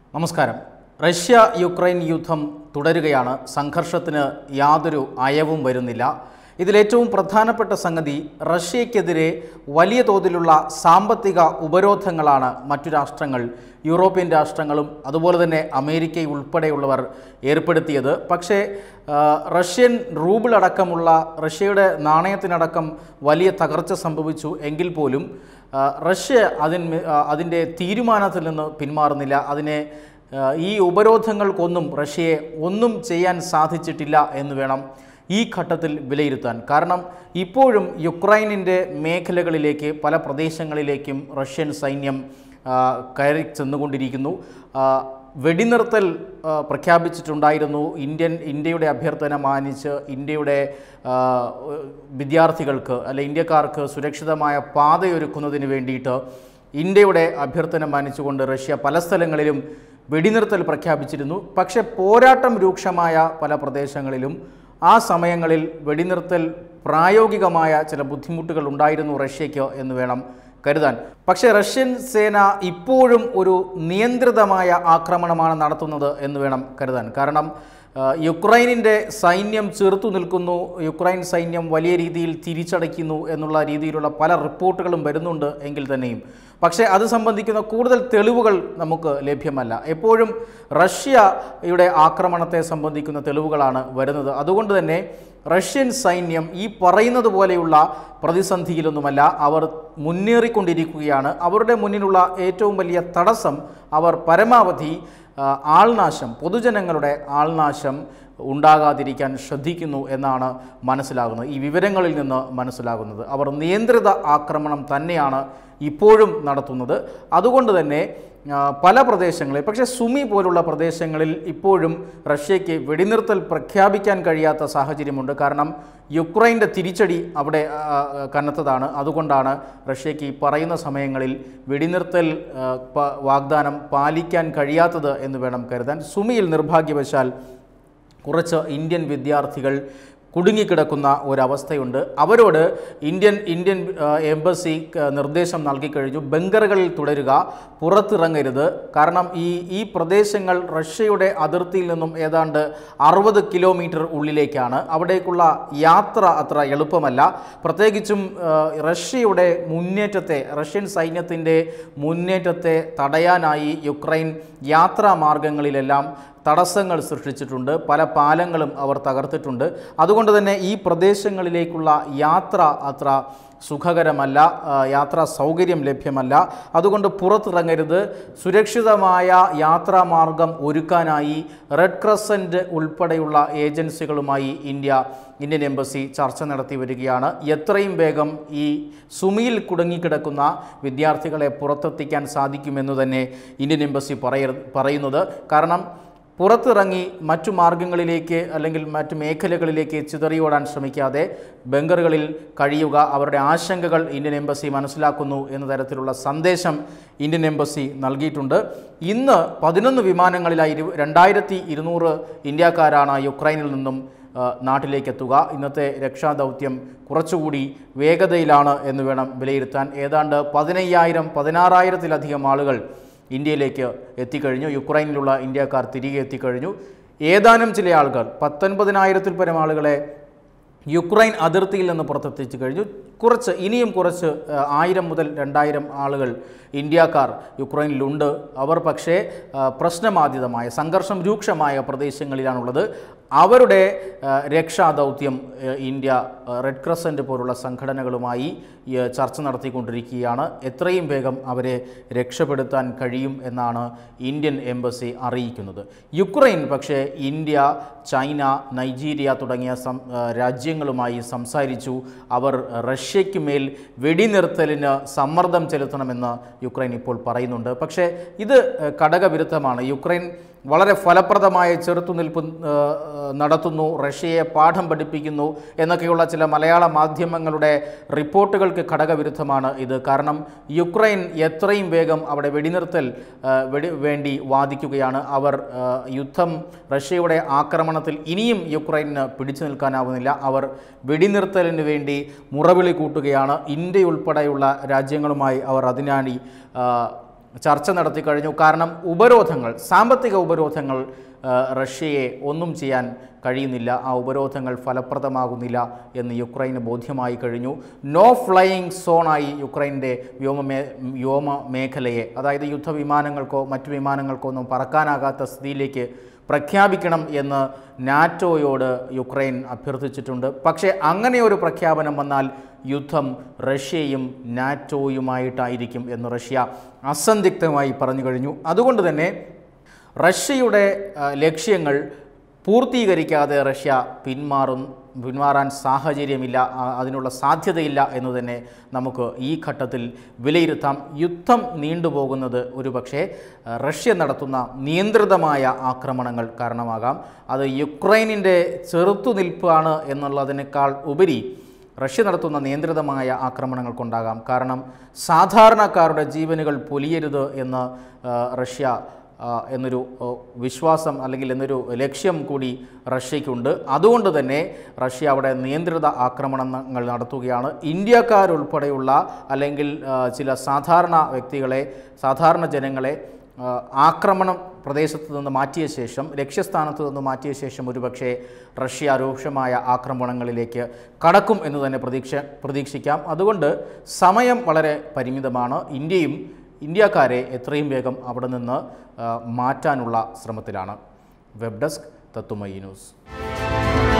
നമസ്കാരം. Russia Ukraine യുദ്ധം തുടരുകയാണ്. സംഘർഷത്തിന് യാതൊരു അയവും വരുന്നില്ല. ഇതിലേറ്റവും പ്രധാനപ്പെട്ട സംഗതി റഷ്യയ്ക്കെതിരെ വലിയ തോതിലുള്ള സാമ്പത്തിക ഉപരോധങ്ങളാണ് മറ്റു രാഷ്ട്രങ്ങൾ, യൂറോപ്യൻ രാഷ്ട്രങ്ങളും അതുപോലെ തന്നെ അമേരിക്ക ഉൾപ്പെടെയുള്ളവർ ഏർപ്പെടുത്തിയത്. പക്ഷേ റഷ്യൻ റൂബിൾ അടക്കമുള്ള റഷ്യയുടെ നാണയത്തിനടക്കം വലിയ തകർച്ച സംഭവിച്ചു എങ്കിൽ പോലും റഷ്യ അതിൻ്റെ തീരുമാനത്തിൽ നിന്ന് പിന്മാറുന്നില്ല. ഈ ഉപരോധങ്ങൾക്കൊന്നും റഷ്യയെ ഒന്നും ചെയ്യാൻ സാധിച്ചിട്ടില്ല എന്ന് വേണം ഈ ഘട്ടത്തിൽ വിലയിരുത്താൻ. കാരണം ഇപ്പോഴും യുക്രൈനിൻ്റെ മേഖലകളിലേക്ക് പല പ്രദേശങ്ങളിലേക്കും റഷ്യൻ സൈന്യം കയറി ചെന്നുകൊണ്ടിരിക്കുന്നു. വെടിനിർത്തൽ പ്രഖ്യാപിച്ചിട്ടുണ്ടായിരുന്നു. ഇന്ത്യയുടെ അഭ്യർത്ഥന മാനിച്ച് ഇന്ത്യയുടെ വിദ്യാർത്ഥികൾക്ക് ഇന്ത്യക്കാർക്ക് സുരക്ഷിതമായ പാതയൊരുക്കുന്നതിന് വേണ്ടിയിട്ട് ഇന്ത്യയുടെ അഭ്യർത്ഥന മാനിച്ചുകൊണ്ട് റഷ്യ പല സ്ഥലങ്ങളിലും വെടിനിർത്തൽ പ്രഖ്യാപിച്ചിരുന്നു. പക്ഷേ പോരാട്ടം രൂക്ഷമായ പല പ്രദേശങ്ങളിലും ആ സമയങ്ങളിൽ വെടിനിർത്തൽ പ്രായോഗികമായ ചില ബുദ്ധിമുട്ടുകൾ ഉണ്ടായിരുന്നു റഷ്യയ്ക്ക് എന്ന് വേണം കരുതാൻ. പക്ഷേ റഷ്യൻ സേന ഇപ്പോഴും ഒരു നിയന്ത്രിതമായ ആക്രമണമാണ് നടത്തുന്നത് എന്ന് വേണം കരുതാൻ. കാരണം യുക്രൈനിൻ്റെ സൈന്യം ചെറുത്തു നിൽക്കുന്നു, യുക്രൈൻ സൈന്യം വലിയ രീതിയിൽ തിരിച്ചടയ്ക്കുന്നു എന്നുള്ള രീതിയിലുള്ള പല റിപ്പോർട്ടുകളും വരുന്നുണ്ട് എങ്കിൽ തന്നെയും പക്ഷേ അത് സംബന്ധിക്കുന്ന കൂടുതൽ തെളിവുകൾ നമുക്ക് ലഭ്യമല്ല. എപ്പോഴും റഷ്യയുടെ ആക്രമണത്തെ സംബന്ധിക്കുന്ന തെളിവുകളാണ് വരുന്നത്. അതുകൊണ്ട് തന്നെ റഷ്യൻ സൈന്യം ഈ പറയുന്നത് പോലെയുള്ള പ്രതിസന്ധിയിലൊന്നുമല്ല, അവർ മുന്നേറിക്കൊണ്ടിരിക്കുകയാണ്. അവരുടെ മുന്നിലുള്ള ഏറ്റവും വലിയ തടസ്സം അവർ പരമാവധി ആൾനാശം, പൊതുജനങ്ങളുടെ ആൾനാശം ഉണ്ടാകാതിരിക്കാൻ ശ്രദ്ധിക്കുന്നു എന്നാണ് മനസ്സിലാകുന്നത്. ഈ വിവരങ്ങളിൽ നിന്ന് മനസ്സിലാകുന്നത് അവർ നിയന്ത്രിത ആക്രമണം തന്നെയാണ് ഇപ്പോഴും നടത്തുന്നത്. അതുകൊണ്ട് തന്നെ പല പ്രദേശങ്ങളിൽ, പക്ഷേ സുമി പോലുള്ള പ്രദേശങ്ങളിൽ ഇപ്പോഴും റഷ്യയ്ക്ക് വെടിനിർത്തൽ പ്രഖ്യാപിക്കാൻ കഴിയാത്ത സാഹചര്യമുണ്ട്. കാരണം യുക്രൈൻ്റെ തിരിച്ചടി അവിടെ കനത്തതാണ്. അതുകൊണ്ടാണ് റഷ്യയ്ക്ക് ഈ പറയുന്ന സമയങ്ങളിൽ വെടിനിർത്തൽ വാഗ്ദാനം പാലിക്കാൻ കഴിയാത്തത് എന്ന് വേണം കരുതാൻ. സുമിയിൽ നിർഭാഗ്യവശാൽ കുറച്ച് ഇന്ത്യൻ വിദ്യാർത്ഥികൾ കുടുങ്ങിക്കിടക്കുന്ന ഒരവസ്ഥയുണ്ട്. അവരോട് ഇന്ത്യൻ എംബസി നിർദ്ദേശം നൽകിക്കഴിഞ്ഞു, ബങ്കറുകളിൽ തുടരുക, പുറത്തിറങ്ങരുത്. കാരണം ഈ പ്രദേശങ്ങൾ റഷ്യയുടെ അതിർത്തിയിൽ നിന്നും ഏതാണ്ട് 60 കിലോമീറ്റർ ഉള്ളിലേക്കാണ്. അവിടേക്കുള്ള യാത്ര അത്ര എളുപ്പമല്ല. പ്രത്യേകിച്ചും റഷ്യൻ സൈന്യത്തിൻ്റെ മുന്നേറ്റത്തെ തടയാനായി യുക്രൈൻ യാത്രാ മാർഗങ്ങളിലെല്ലാം തടസ്സങ്ങൾ സൃഷ്ടിച്ചിട്ടുണ്ട്. പല പാലങ്ങളും അവർ തകർത്തിട്ടുണ്ട്. അതുകൊണ്ട് തന്നെ ഈ പ്രദേശങ്ങളിലേക്കുള്ള യാത്ര അത്ര സുഖകരമല്ല, യാത്രാ സൗകര്യം ലഭ്യമല്ല. അതുകൊണ്ട് പുറത്തിറങ്ങരുത്. സുരക്ഷിതമായ യാത്രാമാർഗം ഒരുക്കാനായി റെഡ് ക്രസൻറ്റ് ഉൾപ്പെടെയുള്ള ഏജൻസികളുമായി ഇന്ത്യൻ എംബസി ചർച്ച നടത്തി വരികയാണ്. എത്രയും വേഗം ഈ സുമിയിൽ കുടുങ്ങിക്കിടക്കുന്ന വിദ്യാർത്ഥികളെ പുറത്തെത്തിക്കാൻ സാധിക്കുമെന്ന് തന്നെ ഇന്ത്യൻ എംബസി പറയുന്നത്. കാരണം പുറത്തിറങ്ങി മറ്റു മാർഗങ്ങളിലേക്ക് അല്ലെങ്കിൽ മറ്റു മേഖലകളിലേക്ക് ചിതറിയോടാൻ ശ്രമിക്കാതെ ബങ്കറുകളിൽ കഴിയുക, അവരുടെ ആശങ്കകൾ ഇന്ത്യൻ എംബസി മനസ്സിലാക്കുന്നു എന്ന തരത്തിലുള്ള സന്ദേശം ഇന്ത്യൻ എംബസി നൽകിയിട്ടുണ്ട്. ഇന്ന് 11 വിമാനങ്ങളിലായി 2200 ഇന്ത്യക്കാരാണ് യുക്രൈനിൽ നിന്നും നാട്ടിലേക്കെത്തുക. ഇന്നത്തെ രക്ഷാദൗത്യം കുറച്ചുകൂടി വേഗതയിലാണ് എന്ന് വേണം വിലയിരുത്താൻ. ഏതാണ്ട് 15,000-16,000-ത്തിലധികം ആളുകൾ ഇന്ത്യയിലേക്ക് എത്തിക്കഴിഞ്ഞു. യുക്രൈനിലുള്ള ഇന്ത്യക്കാർ തിരികെ എത്തിക്കഴിഞ്ഞു. ഏതാനും ചില ആളുകൾ 19,000-ൽ പരം ആളുകളെ യുക്രൈൻ അതിർത്തിയിൽ നിന്ന് പുറത്തെത്തിച്ചു കഴിഞ്ഞു. ഇനിയും കുറച്ച് 1000 മുതൽ 2000 ആളുകൾ ഇന്ത്യക്കാർ യുക്രൈനിലുണ്ട്. അവർ പക്ഷേ പ്രശ്നബാധിതമായ, സംഘർഷം രൂക്ഷമായ പ്രദേശങ്ങളിലാണുള്ളത്. അവരുടെ രക്ഷാദൗത്യം ഇന്ത്യ റെഡ് ക്രസൻറ്റ് പോലുള്ള സംഘടനകളുമായി ചർച്ച നടത്തിക്കൊണ്ടിരിക്കുകയാണ്. എത്രയും വേഗം അവരെ രക്ഷപ്പെടുത്താൻ കഴിയും എന്നാണ് ഇന്ത്യൻ എംബസി അറിയിക്കുന്നത്. യുക്രൈൻ പക്ഷേ ഇന്ത്യ, ചൈന, നൈജീരിയ തുടങ്ങിയ രാജ്യങ്ങളുമായി സംസാരിച്ചു. അവർ റഷ്യയ്ക്ക് മേൽ വെടിനിർത്തലിന് സമ്മർദ്ദം ചെലുത്തണമെന്ന് യുക്രൈൻ ഇപ്പോൾ പറയുന്നുണ്ട്. പക്ഷേ ഇത് ഘടകവിരുദ്ധമാണ്. യുക്രൈൻ വളരെ ഫലപ്രദമായ ചെറുത്തുനിൽപ്പ് നടത്തുന്നു, റഷ്യയെ പാഠം പഠിപ്പിക്കുന്നു എന്നൊക്കെയുള്ള ചില മലയാള മാധ്യമങ്ങളുടെ റിപ്പോർട്ടുകൾക്ക് ഘടകവിരുദ്ധമാണ് ഇത്. കാരണം യുക്രൈൻ എത്രയും വേഗം അവിടെ വെടിനിർത്തൽ വേണ്ടി വാദിക്കുകയാണ്. റഷ്യയുടെ ആക്രമണത്തിൽ ഇനിയും യുക്രൈന് പിടിച്ചു നിൽക്കാനാവുന്നില്ല. അവർ വെടിനിർത്തലിന് വേണ്ടി മുറവിളി കൂട്ടുകയാണ്. ഇന്ത്യ ഉൾപ്പെടെയുള്ള രാജ്യങ്ങളുമായി അവർ അതിനായി ചർച്ച നടത്തി കഴിഞ്ഞു. കാരണം ഉപരോധങ്ങൾ, സാമ്പത്തിക ഉപരോധങ്ങൾ റഷ്യയെ ഒന്നും ചെയ്യാൻ കഴിയുന്നില്ല, ആ ഉപരോധങ്ങൾ ഫലപ്രദമാകുന്നില്ല എന്ന് യുക്രൈന് ബോധ്യമായി കഴിഞ്ഞു. നോ ഫ്ലൈയിങ് സോണായി യുക്രൈൻ്റെ വ്യോമ മേഖലയെ, അതായത് യുദ്ധവിമാനങ്ങൾക്കോ മറ്റു വിമാനങ്ങൾക്കോ ഒന്നും പറക്കാനാകാത്ത സ്ഥിതിയിലേക്ക് പ്രഖ്യാപിക്കണം എന്ന് നാറ്റോയോട് യുക്രൈൻ അഭ്യർത്ഥിച്ചിട്ടുണ്ട്. പക്ഷേ അങ്ങനെ ഒരു പ്രഖ്യാപനം വന്നാൽ യുദ്ധം റഷ്യയും നാറ്റോയുമായിട്ടായിരിക്കും എന്ന് റഷ്യ അസന്ദിഗ്ധമായി പറഞ്ഞു കഴിഞ്ഞു. അതുകൊണ്ട് തന്നെ റഷ്യയുടെ ലക്ഷ്യങ്ങൾ പൂർത്തീകരിക്കാതെ റഷ്യ പിന്മാറാൻ സാഹചര്യമില്ല, അതിനുള്ള സാധ്യതയില്ല എന്ന് തന്നെ നമുക്ക് ഈ ഘട്ടത്തിൽ വിലയിരുത്താം. യുദ്ധം നീണ്ടുപോകുന്നത് ഒരുപക്ഷെ റഷ്യ നടത്തുന്ന നിയന്ത്രിതമായ ആക്രമണങ്ങൾ കാരണമാകാം. അത് യുക്രൈനിൻ്റെ ചെറുത്തുനിൽപ്പാണ് എന്നുള്ളതിനേക്കാൾ ഉപരി റഷ്യ നടത്തുന്ന നിയന്ത്രിതമായ ആക്രമണങ്ങൾ കൊണ്ടാകാം. കാരണം സാധാരണക്കാരുടെ ജീവനുകൾ പൊലിയരുത് എന്ന് റഷ്യ എന്നൊരു വിശ്വാസം അല്ലെങ്കിൽ എന്നൊരു ലക്ഷ്യം കൂടി റഷ്യയ്ക്കുണ്ട്. അതുകൊണ്ട് തന്നെ റഷ്യ അവിടെ നിയന്ത്രിത ആക്രമണങ്ങൾ നടത്തുകയാണ്. ഇന്ത്യക്കാരുൾപ്പെടെയുള്ള അല്ലെങ്കിൽ ചില സാധാരണ വ്യക്തികളെ, സാധാരണ ജനങ്ങളെ ആക്രമണം പ്രദേശത്ത് നിന്ന് മാറ്റിയ ശേഷം, ലക്ഷ്യസ്ഥാനത്ത് നിന്ന് മാറ്റിയ ശേഷം ഒരുപക്ഷെ റഷ്യ രൂക്ഷമായ ആക്രമണങ്ങളിലേക്ക് കടക്കും എന്ന് തന്നെ പ്രതീക്ഷിക്കാം. അതുകൊണ്ട് സമയം വളരെ പരിമിതമാണ്. ഇന്ത്യക്കാരെ എത്രയും വേഗം അവിടെ നിന്ന് മാറ്റാനുള്ള ശ്രമത്തിലാണ്. Web desk Tatwamayi news.